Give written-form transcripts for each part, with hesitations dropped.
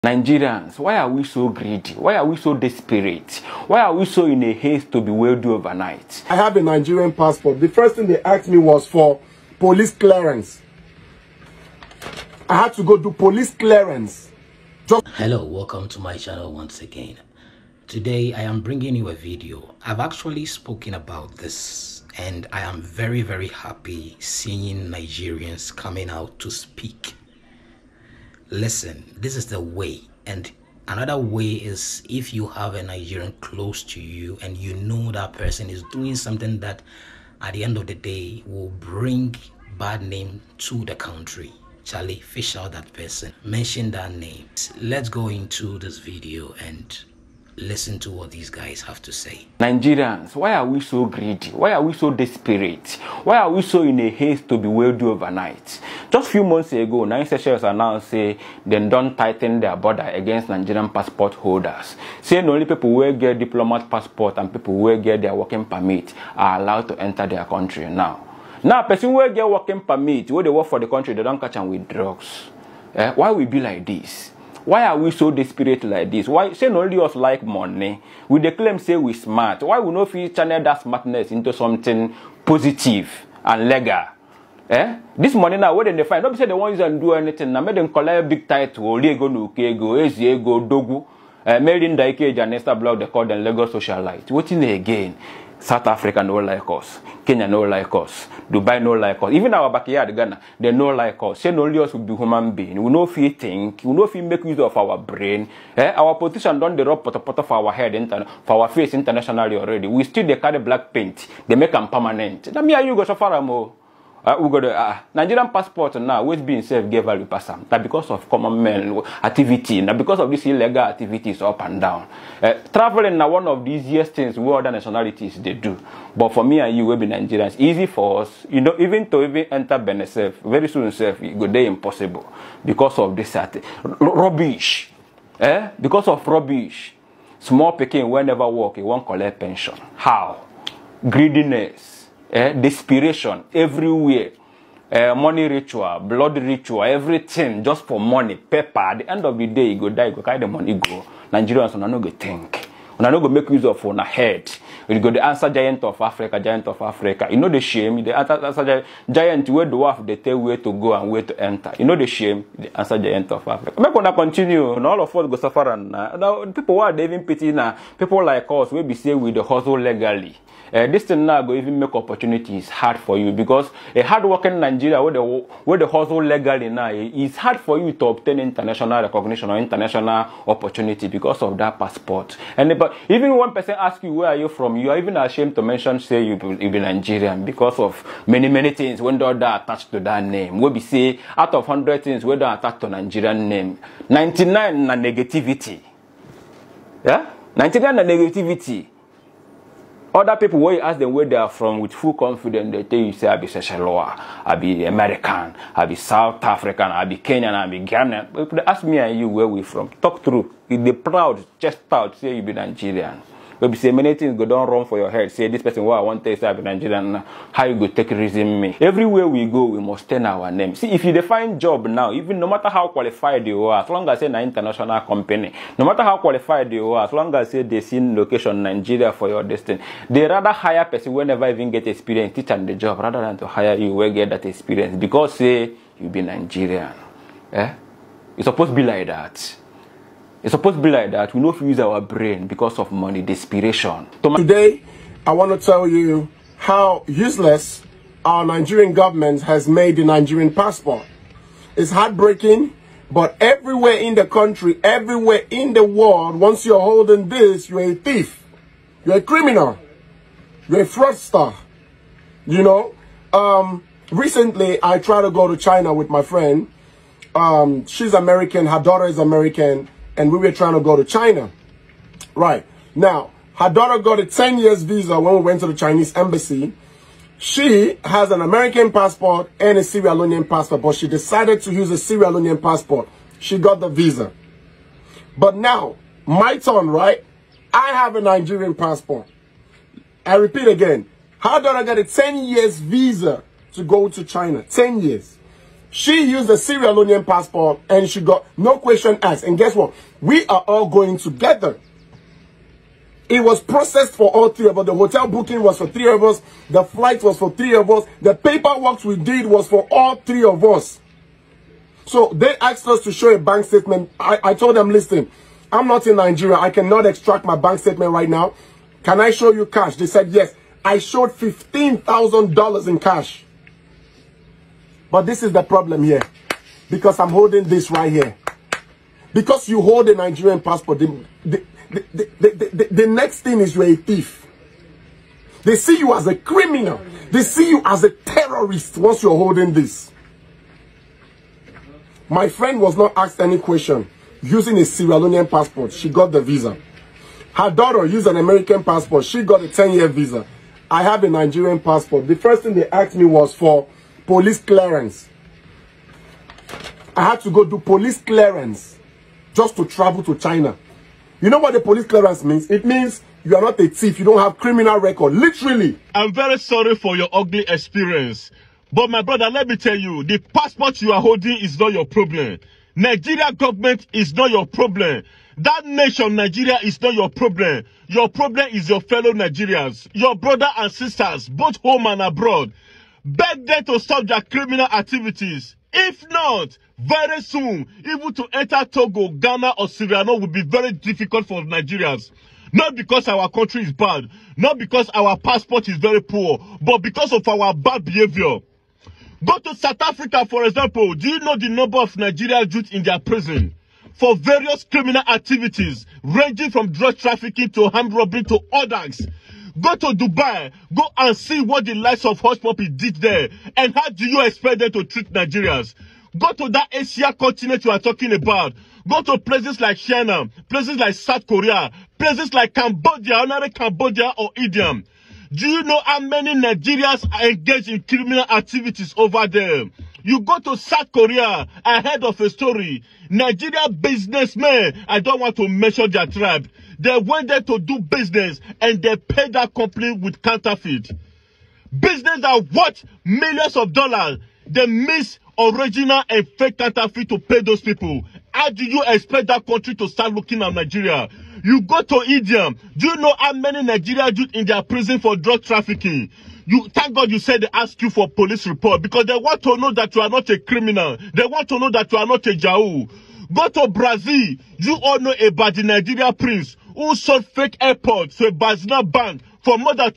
Nigerians, why are we so greedy? Why are we so desperate? Why are we so in a haste to be well-do overnight? I have a Nigerian passport. The first thing they asked me was for police clearance. I had to go do police clearance. Hello, welcome to my channel once again. Today I am bringing you a video. I've actually spoken about this and I am very happy seeing Nigerians coming out to speak. Listen, this is the way, and another way is if you have a Nigerian close to you and you know that person is doing something that at the end of the day will bring bad name to the country. Charlie, fish out that person, mention that name. Let's go into this video and listen to what these guys have to say. Nigerians, why are we so greedy? Why are we so desperate? Why are we so in a haste to be well-do overnight? Just a few months ago, Nigerian Seychelles announced say they don't tighten their border against Nigerian passport holders. Saying only people who get diplomat passport and people who get their working permit are allowed to enter their country now. Now, person who get working permit, where they work for the country, they don't catch them with drugs. Why we be like this? Why are we so desperate like this? Why say only us like money? We dey claim say we smart. Why we no fit channel that smartness into something positive and legal? This money now, where they find? Don't say they won't use and do anything. Now make them collect big title, Oliego Nukego, Eziego, Dogu, made in 𝙏𝙘𝙧 𝙒𝙤𝙧 they call them Lagos socialite. What in again? South Africa no like us, Kenya no like us, Dubai no like us, even our backyard Ghana, they no like us. Say only us will be human being. We no feel think, we no feel make use of our brain. Our politician done the rub pot for our head, for our face internationally already. We still they carry black paint, they make them permanent. That me and you go so far more. We got the Nigerian passport now, always being self gave value person. That because of common men activity, now because of this illegal activities up and down. Traveling now one of the easiest things where other nationalities they do. But for me and you will be Nigerians, easy for us, you know, even to enter Benin self, very soon self, it go there impossible because of this rubbish. Because of rubbish. Small picking will never work, it won't collect pension. How? Greediness. Desperation everywhere, money ritual, blood ritual, everything just for money, paper. At the end of the day, you go die, you go carry the money go. Nigerians are not going to think. We're not going to make use of on a head. We go the answer giant of Africa, giant of Africa. You know the shame, the answer giant where the dwarf they tell where to go and where to enter. You know the shame, the answer giant of Africa. I'm going to continue. And all of us go suffer and now people who are even pity now, people like us will be say with the hustle legally. This thing now go even make opportunities hard for you because a hard-working Nigeria where the hustle legally now it's hard for you to obtain international recognition or international opportunity because of that passport. And but even one person asks you where are you from, you are even ashamed to mention say you be Nigerian because of many things when they're attached to that name. We be say out of 100 things where they're attached to Nigerian name, 99 na negativity. Yeah, 99 na negativity. Other people, when you ask them where they are from with full confidence, they tell you, say, I be Seychelles, I be American, I be South African, I be Kenyan, I be Ghanaian. But they ask me and you where we from. Talk through. If they proud, chest out, say you be Nigerian. But say many things go down wrong for your head. Say this person, what I want to say, I be Nigerian. How you go take reason me? Everywhere we go, we must turn our name. See, if you define job now, even no matter how qualified you are, as long as it's an international company, no matter how qualified you are, as long as they see location Nigeria for your destiny, they rather hire person who never even get experience, teach them the job, rather than to hire you where get that experience. Because say you be Nigerian. It's supposed to be like that. It's supposed to be like that. We don't use our brain because of money, desperation. Today, I want to tell you how useless our Nigerian government has made the Nigerian passport. It's heartbreaking, but everywhere in the country, everywhere in the world, once you're holding this, you're a thief. You're a criminal. You're a fraudster. You know? Recently, I tried to go to China with my friend. She's American. Her daughter is American. And we were trying to go to China. Right. Now, her daughter got a 10 years visa when we went to the Chinese embassy. She has an American passport and a Sierra Leonean passport, but she decided to use a Sierra Leonean passport. She got the visa. But now, my turn, right? I have a Nigerian passport. I repeat again. Her daughter got a 10 years visa to go to China. 10 years. She used a Sierra Leonean passport and she got no question asked. And guess what? We are all going together. It was processed for all three of us. The hotel booking was for three of us. The flight was for three of us. The paperwork we did was for all three of us. So they asked us to show a bank statement. I told them, listen, I'm not in Nigeria. I cannot extract my bank statement right now. Can I show you cash? They said yes. I showed $15,000 in cash. But this is the problem here. Because I'm holding this right here. Because you hold a Nigerian passport, the next thing is you're a thief. They see you as a criminal. They see you as a terrorist once you're holding this. My friend was not asked any question. Using a Sierra Leonean passport, she got the visa. Her daughter used an American passport. She got a 10-year visa. I have a Nigerian passport. The first thing they asked me was for police clearance. I had to go do police clearance just to travel to China. You know what the police clearance means? It means you are not a thief. You don't have criminal record. Literally. I'm very sorry for your ugly experience. But my brother, let me tell you, the passport you are holding is not your problem. Nigeria government is not your problem. That nation, Nigeria, is not your problem. Your problem is your fellow Nigerians, your brother and sisters, both home and abroad. Beg them to stop their criminal activities. If not, very soon, even to enter Togo, Ghana, or Sierra Leone will be very difficult for Nigerians. Not because our country is bad, not because our passport is very poor, but because of our bad behavior. Go to South Africa, for example. Do you know the number of Nigerian youth in their prison for various criminal activities, ranging from drug trafficking to armed robbery to others? Go to Dubai, go and see what the likes of Hush Puppy did there, and how do you expect them to treat Nigerians? Go to that Asia continent you are talking about. Go to places like China, places like South Korea, places like Cambodia, another Cambodia or India. Do you know how many Nigerians are engaged in criminal activities over there? You go to South Korea, I heard of a story. Nigerian businessmen, I don't want to mention their tribe. They went there to do business and they paid that company with counterfeit. Business that worth millions of dollars. They miss original and fake counterfeit to pay those people. How do you expect that country to start looking at Nigeria? You go to India. Do you know how many Nigerians youth in their prison for drug trafficking? You thank God you said they ask you for police report because they want to know that you are not a criminal. They want to know that you are not a 𝙏𝙗. Go to Brazil. You all know about the Nigeria prince who sold fake airports to a Bazina bank for more than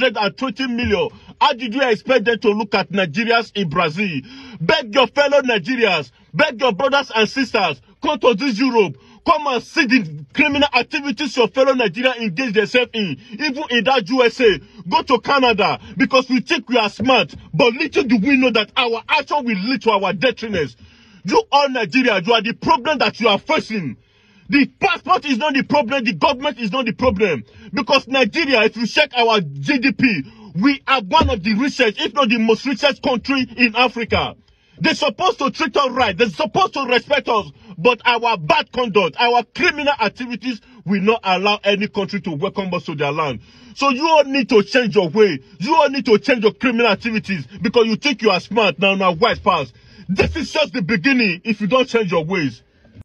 220 million. How did you expect them to look at Nigerians in Brazil? Beg your fellow Nigerians, beg your brothers and sisters, come to this Europe. Come and see the criminal activities your fellow Nigerians engage themselves in. Even in that USA. Go to Canada because we think we are smart. But little do we know that our action will lead to our detriment. You all Nigerians, you are the problem that you are facing. The passport is not the problem. The government is not the problem. Because Nigeria, if you check our GDP, we are one of the richest, if not the most richest country in Africa. They're supposed to treat us right. They're supposed to respect us. But our bad conduct, our criminal activities will not allow any country to welcome us to their land. So you all need to change your way. You all need to change your criminal activities because you think you are smart now wise pass. This is just the beginning if you don't change your ways.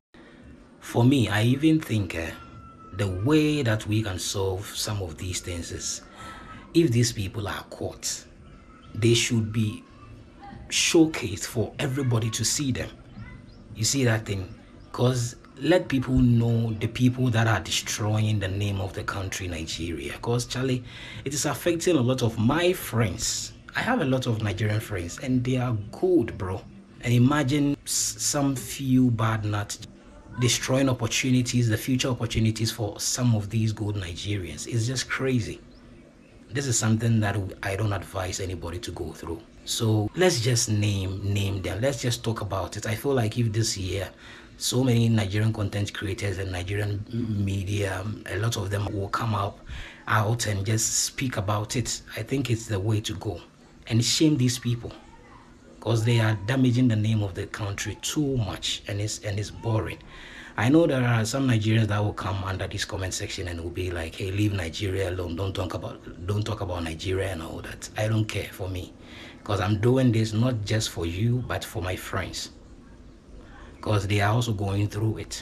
For me, I even think the way that we can solve some of these things is if these people are caught, they should be showcased for everybody to see them. You see that thing? Because let people know the people that are destroying the name of the country Nigeria. Because Charlie, it is affecting a lot of my friends. I have a lot of Nigerian friends and they are good, bro. And imagine some few bad nuts destroying opportunities, the future opportunities for some of these good Nigerians. It's just crazy. This is something that I don't advise anybody to go through. So let's just name them. Let's just talk about it. I feel like if this year so many Nigerian content creators and Nigerian media, a lot of them will come out and just speak about it, I think it's the way to go. And shame these people because they are damaging the name of the country too much and it's boring. I know there are some Nigerians that will come under this comment section and will be like, hey, leave Nigeria alone, don't talk about Nigeria and all that. I don't care for me, because I'm doing this not just for you but for my friends, because they are also going through it.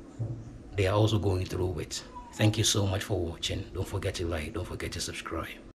Thank you so much for watching. Don't forget to like, don't forget to subscribe.